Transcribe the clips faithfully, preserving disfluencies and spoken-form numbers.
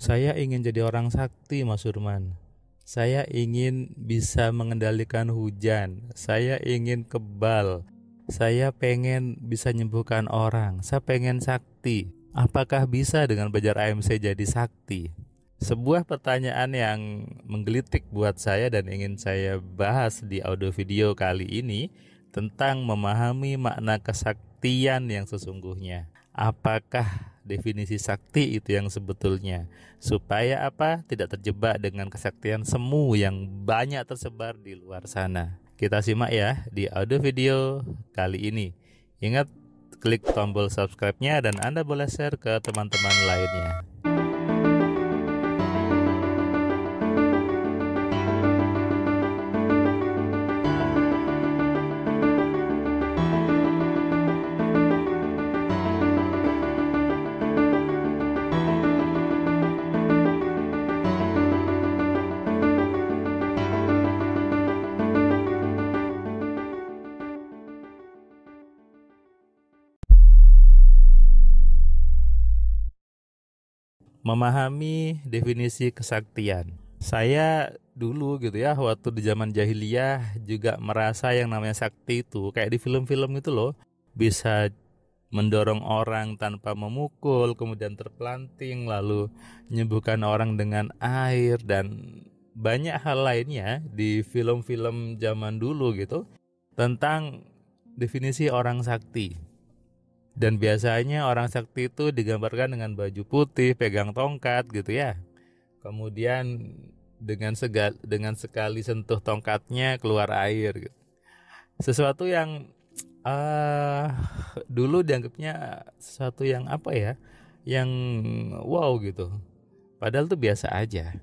Saya ingin jadi orang sakti, Mas Surman. Saya ingin bisa mengendalikan hujan. Saya ingin kebal. Saya pengen bisa nyembuhkan orang. Saya pengen sakti. Apakah bisa dengan belajar A M C jadi sakti? Sebuah pertanyaan yang menggelitik buat saya dan ingin saya bahas di audio video kali ini tentang memahami makna kesaktian yang sesungguhnya. Apakah definisi sakti itu yang sebetulnya? Supaya apa? Tidak terjebak dengan kesaktian semu yang banyak tersebar di luar sana. Kita simak ya di audio video kali ini. Ingat, klik tombol subscribe-nya dan Anda boleh share ke teman-teman lainnya. Memahami definisi kesaktian. Saya dulu gitu ya, waktu di zaman jahiliyah juga merasa yang namanya sakti itu kayak di film-film itu loh, bisa mendorong orang tanpa memukul, kemudian terpelanting, lalu menyembuhkan orang dengan air, dan banyak hal lainnya di film-film zaman dulu gitu tentang definisi orang sakti. Dan biasanya orang sakti itu digambarkan dengan baju putih, pegang tongkat gitu ya. Kemudian dengan segal, dengan sekali sentuh tongkatnya keluar air gitu. Sesuatu yang uh, dulu dianggapnya sesuatu yang apa ya? Yang wow gitu. Padahal itu biasa aja.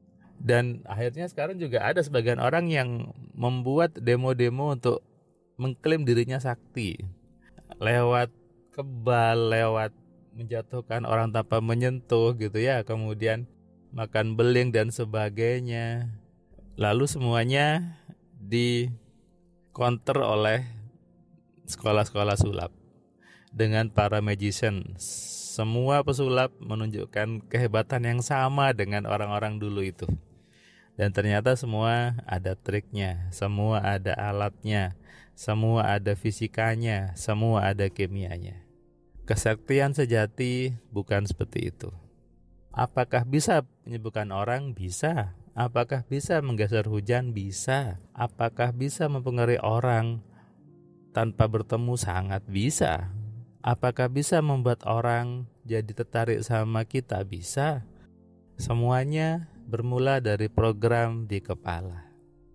Dan akhirnya sekarang juga ada sebagian orang yang membuat demo-demo untuk mengklaim dirinya sakti. Lewat kebal, lewat menjatuhkan orang tanpa menyentuh gitu ya, kemudian makan beling dan sebagainya. Lalu semuanya di counter oleh sekolah-sekolah sulap dengan para magician. Semua pesulap menunjukkan kehebatan yang sama dengan orang-orang dulu itu. Dan ternyata semua ada triknya, semua ada alatnya, semua ada fisikanya, semua ada kimianya. Kesaktian sejati bukan seperti itu. Apakah bisa menyembuhkan orang? Bisa. Apakah bisa menggeser hujan? Bisa. Apakah bisa mempengaruhi orang tanpa bertemu? Sangat bisa. Apakah bisa membuat orang jadi tertarik sama kita? Bisa. Semuanya bermula dari program di kepala.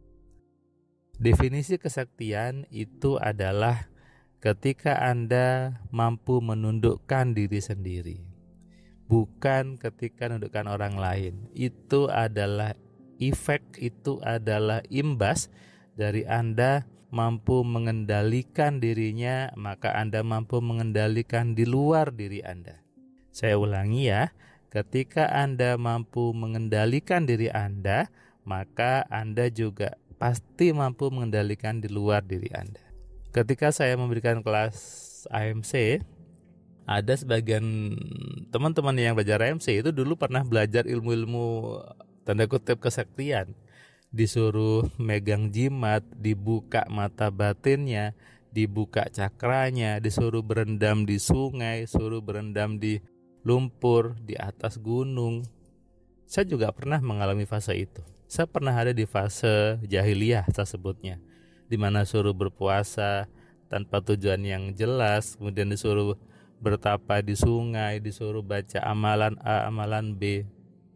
Definisi kesaktian itu adalah ketika Anda mampu menundukkan diri sendiri, bukan ketika menundukkan orang lain. Itu adalah efek, itu adalah imbas dari Anda mampu mengendalikan dirinya, maka Anda mampu mengendalikan di luar diri Anda. Saya ulangi ya, ketika Anda mampu mengendalikan diri Anda, maka Anda juga pasti mampu mengendalikan di luar diri Anda. Ketika saya memberikan kelas A M C, ada sebagian teman-teman yang belajar A M C itu dulu pernah belajar ilmu-ilmu tanda kutip kesaktian. Disuruh megang jimat, dibuka mata batinnya, dibuka cakranya, disuruh berendam di sungai, suruh berendam di lumpur, di atas gunung. Saya juga pernah mengalami fase itu. Saya pernah ada di fase jahiliyah tersebutnya, di mana suruh berpuasa tanpa tujuan yang jelas, kemudian disuruh bertapa di sungai, disuruh baca amalan A, amalan B,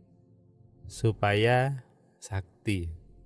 supaya sakti.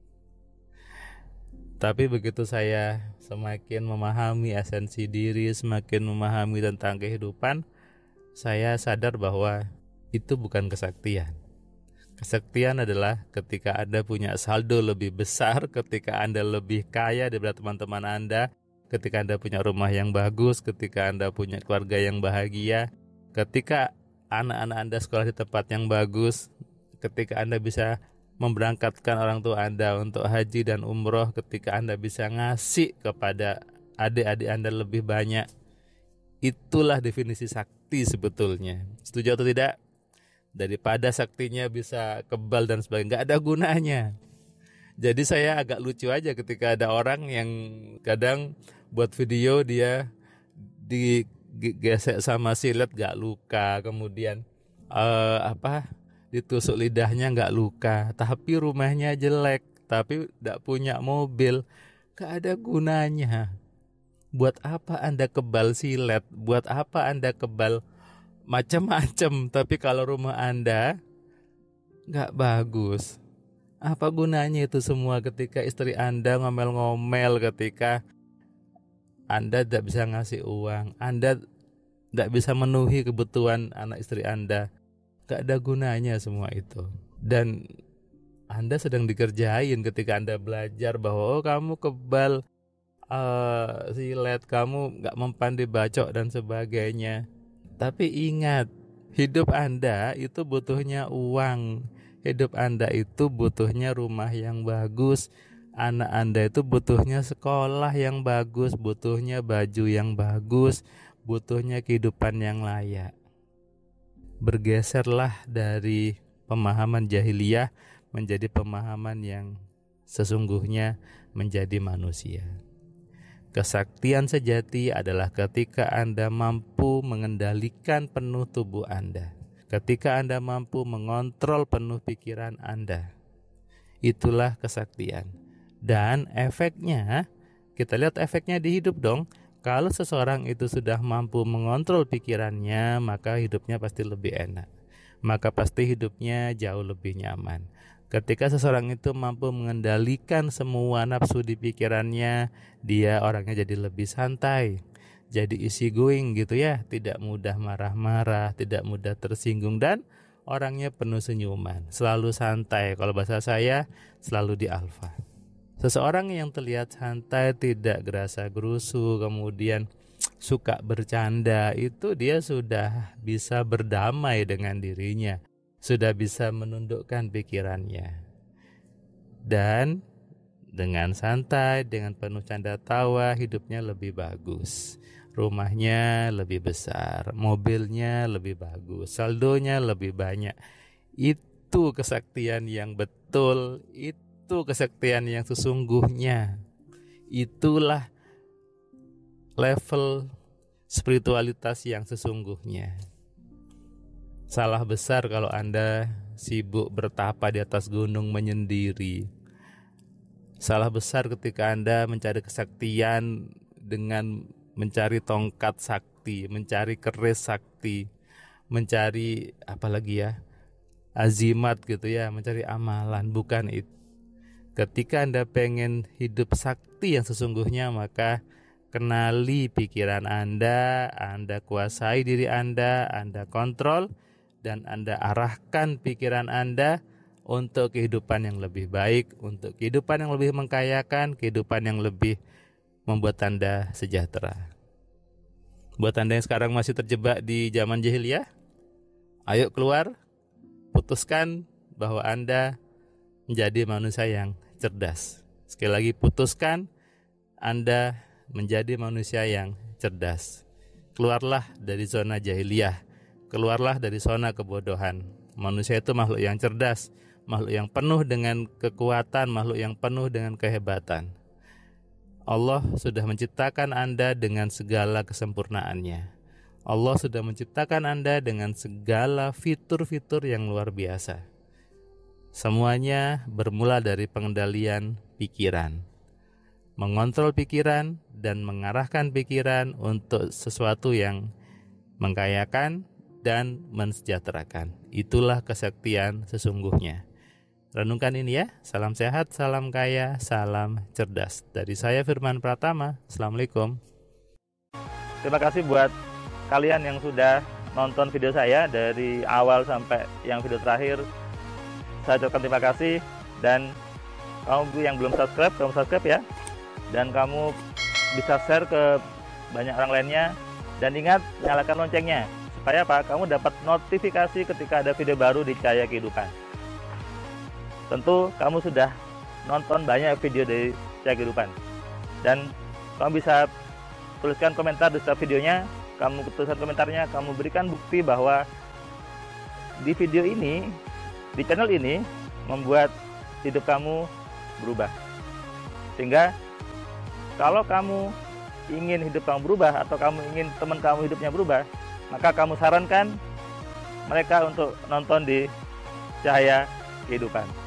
Tapi begitu saya semakin memahami esensi diri, semakin memahami tentang kehidupan, saya sadar bahwa itu bukan kesaktian. Kesaktian adalah ketika Anda punya saldo lebih besar, ketika Anda lebih kaya daripada teman-teman Anda, ketika Anda punya rumah yang bagus, ketika Anda punya keluarga yang bahagia, ketika anak-anak Anda sekolah di tempat yang bagus, ketika Anda bisa memberangkatkan orang tua Anda untuk haji dan umroh, ketika Anda bisa ngasih kepada adik-adik Anda lebih banyak. Itulah definisi sakti sebetulnya. Setuju atau tidak? daripada saktinya bisa kebal dan sebagainya, nggak ada gunanya. Jadi saya agak lucu aja ketika ada orang yang kadang buat video dia digesek sama silet nggak luka, kemudian eh, apa ditusuk lidahnya nggak luka, tapi rumahnya jelek, tapi nggak punya mobil, nggak ada gunanya. Buat apa Anda kebal silet? Buat apa Anda kebal macam-macam? Tapi kalau rumah Anda nggak bagus, apa gunanya itu semua ketika istri Anda ngomel-ngomel, ketika Anda tidak bisa ngasih uang, Anda tidak bisa memenuhi kebutuhan anak istri Anda? Gak ada gunanya semua itu. Dan Anda sedang dikerjain ketika Anda belajar bahwa oh, kamu kebal uh, silet, kamu gak mempan dibacok dan sebagainya. Tapi ingat, hidup Anda itu butuhnya uang. Hidup Anda itu butuhnya rumah yang bagus. Anak Anda itu butuhnya sekolah yang bagus, butuhnya baju yang bagus, butuhnya kehidupan yang layak. Bergeserlah dari pemahaman jahiliyah menjadi pemahaman yang sesungguhnya menjadi manusia. Kesaktian sejati adalah ketika Anda mampu mengendalikan penuh tubuh Anda, ketika Anda mampu mengontrol penuh pikiran Anda. Itulah kesaktian. Dan efeknya, kita lihat efeknya di hidup dong. Kalau seseorang itu sudah mampu mengontrol pikirannya, maka hidupnya pasti lebih enak. Maka pasti hidupnya jauh lebih nyaman. Ketika seseorang itu mampu mengendalikan semua nafsu di pikirannya, dia orangnya jadi lebih santai, jadi easy going gitu ya, tidak mudah marah-marah, tidak mudah tersinggung, dan orangnya penuh senyuman, selalu santai. Kalau bahasa saya, selalu di alfa. Seseorang yang terlihat santai, tidak gerasa gerusu, kemudian suka bercanda, itu dia sudah bisa berdamai dengan dirinya, sudah bisa menundukkan pikirannya. Dan dengan santai, dengan penuh canda tawa, hidupnya lebih bagus. Rumahnya lebih besar, mobilnya lebih bagus, saldonya lebih banyak. Itu kesaktian yang betul, itu Itu kesaktian yang sesungguhnya. Itulah level spiritualitas yang sesungguhnya. Salah besar kalau Anda sibuk bertapa di atas gunung menyendiri. Salah besar ketika Anda mencari kesaktian dengan mencari tongkat sakti, mencari keris sakti, mencari apa lagi ya, azimat gitu ya, mencari amalan. Bukan itu. Ketika Anda pengen hidup sakti yang sesungguhnya, maka kenali pikiran Anda, Anda kuasai diri Anda, Anda kontrol, dan Anda arahkan pikiran Anda untuk kehidupan yang lebih baik, untuk kehidupan yang lebih mengkayakan, kehidupan yang lebih membuat Anda sejahtera. Buat Anda yang sekarang masih terjebak di zaman jahiliyah, ayo keluar, putuskan bahwa Anda menjadi manusia yang cerdas. Sekali lagi, putuskan Anda menjadi manusia yang cerdas. Keluarlah dari zona jahiliyah, keluarlah dari zona kebodohan. Manusia itu makhluk yang cerdas, makhluk yang penuh dengan kekuatan, makhluk yang penuh dengan kehebatan. Allah sudah menciptakan Anda dengan segala kesempurnaannya. Allah sudah menciptakan Anda dengan segala fitur-fitur yang luar biasa. Semuanya bermula dari pengendalian pikiran. Mengontrol pikiran dan mengarahkan pikiran untuk sesuatu yang mengkayakan dan mensejahterakan. Itulah kesaktian sesungguhnya. Renungkan ini ya. Salam sehat, salam kaya, salam cerdas. Dari saya Firman Pratama. Assalamualaikum. Terima kasih buat kalian yang sudah nonton video saya dari awal sampai yang video terakhir. Saya ucapkan terima kasih, dan kamu yang belum subscribe, kamu subscribe ya. Dan kamu bisa share ke banyak orang lainnya. Dan ingat, nyalakan loncengnya. Supaya apa? Kamu dapat notifikasi ketika ada video baru di Cahaya Kehidupan. Tentu kamu sudah nonton banyak video dari Cahaya Kehidupan. Dan kamu bisa tuliskan komentar di setiap videonya. Kamu tuliskan komentarnya, kamu berikan bukti bahwa di video ini, di channel ini, membuat hidup kamu berubah. Sehingga kalau kamu ingin hidup kamu berubah, atau kamu ingin teman kamu hidupnya berubah, maka kamu sarankan mereka untuk nonton di Cahaya Kehidupan.